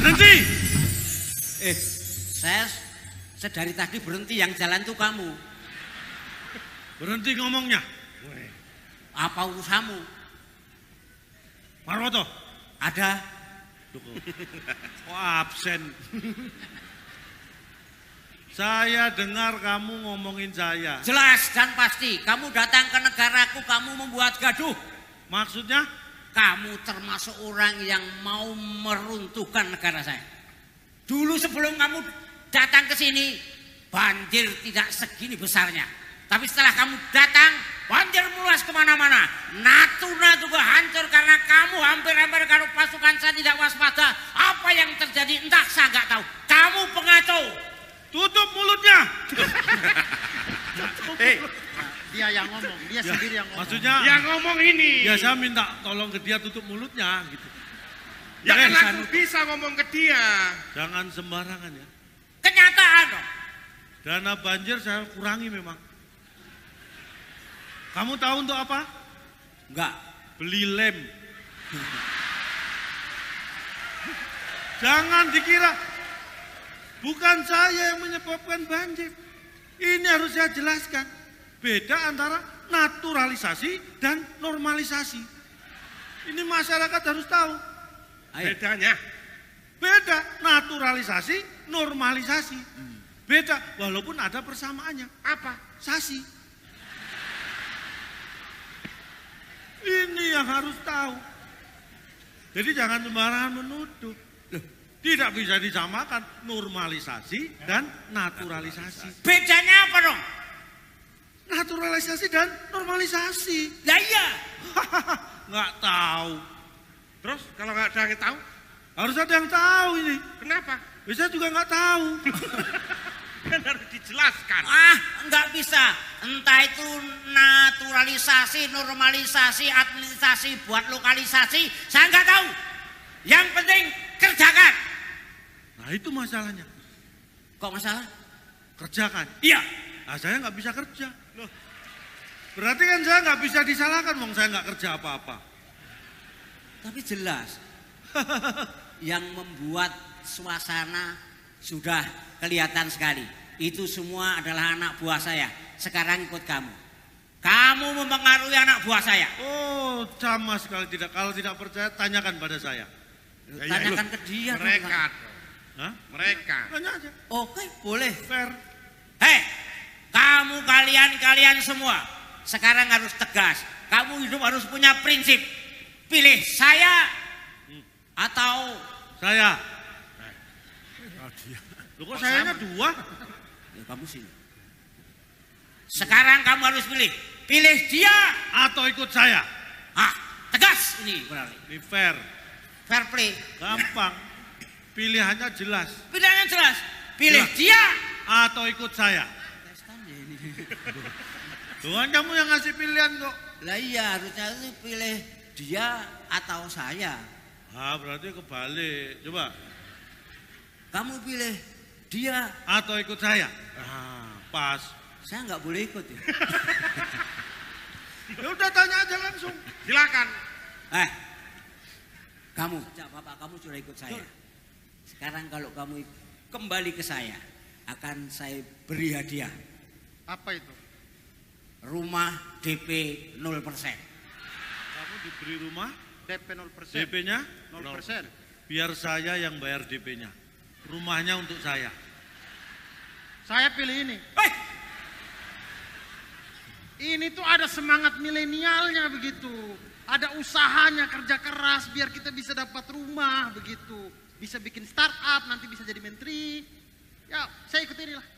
Berhenti! Saya dari tadi berhenti, yang jalan tuh kamu. Berhenti ngomongnya. Apa urusanmu? Marwoto. Ada. Kok absen? Saya dengar kamu ngomongin saya. Jelas dan pasti, kamu datang ke negaraku, kamu membuat gaduh. Maksudnya? Kamu termasuk orang yang mau meruntuhkan negara saya. Dulu sebelum kamu datang ke sini, banjir tidak segini besarnya. Tapi setelah kamu datang, banjir meluas kemana-mana. Natuna juga hancur karena kamu hampir-hampir kalau pasukan saya tidak waspada. Apa yang terjadi entah saya nggak tahu. Kamu pengacau. Tutup mulutnya. Dia yang ngomong, dia sendiri yang ngomong. Maksudnya? Yang ngomong ini. Ya saya minta tolong ke dia tutup mulutnya gitu. Ya kan aku bisa ngomong ke dia. Jangan sembarangan ya. Kenyataan dong. Dana banjir saya kurangi memang. Kamu tahu untuk apa? Enggak. Beli lem. Jangan dikira bukan saya yang menyebabkan banjir. Ini harus saya jelaskan. Beda antara naturalisasi dan normalisasi. Ini masyarakat harus tahu. Ayo. Bedanya. Beda naturalisasi, normalisasi. Beda walaupun ada persamaannya. Apa? Sasi. Ini yang harus tahu. Jadi jangan sembarangan menuduh. Tidak bisa disamakan normalisasi dan naturalisasi. Bedanya apa dong? Naturalisasi dan normalisasi. Lah iya. Nggak tahu. Terus kalau nggak ada yang tahu, Harus ada yang tahu ini. kenapa? Bisa juga nggak tahu. Kan harus dijelaskan. Nggak bisa. Entah itu naturalisasi, normalisasi, administrasi, buat lokalisasi, saya nggak tahu. Yang penting kerjakan. Nah itu masalahnya. Kok masalah? Kerjakan. Iya. Nah saya nggak bisa kerja. Loh. Berarti kan saya nggak bisa disalahkan, wong saya nggak kerja apa-apa. Tapi jelas. Yang membuat suasana sudah kelihatan sekali. Itu semua adalah anak buah saya. Sekarang ikut kamu. Kamu mempengaruhi anak buah saya. Oh, sama sekali tidak. Kalau tidak percaya, tanyakan pada saya. Tanyakan ke dia. Mereka. Hah? Mereka. Tanya aja. Oke, boleh. Fair. Hei, kamu kalian semua sekarang harus tegas. Kamu hidup harus punya prinsip. Pilih saya atau Saya. Loh kok sayanya dua? ya, kamu sini. Sekarang kamu harus pilih. Pilih dia Atau ikut saya? tegas ini berarti. Ini fair. Fair play. Gampang. Pilihannya jelas. Pilihannya jelas. Pilih Jelas. dia Atau ikut saya? Tuhan kamu yang ngasih pilihan kok. Lah iya, harusnya itu pilih dia atau saya. Berarti kebalik. Coba. Kamu pilih dia. Atau ikut saya? Pas. Saya nggak boleh ikut ya. Ya udah tanya aja langsung. Silakan. Kamu, Bapak kamu sudah ikut saya. Sekarang kalau kamu kembali ke saya, akan saya beri hadiah. Apa itu? Rumah DP 0%. Kamu diberi rumah, DP 0%. DP-nya 0%. biar saya yang bayar DP-nya. Rumahnya untuk saya. Saya pilih ini. Ini tuh ada semangat milenialnya begitu. Ada usahanya, kerja keras biar kita bisa dapat rumah begitu. Bisa bikin startup, nanti bisa jadi menteri. Ya, saya ikut ini lah.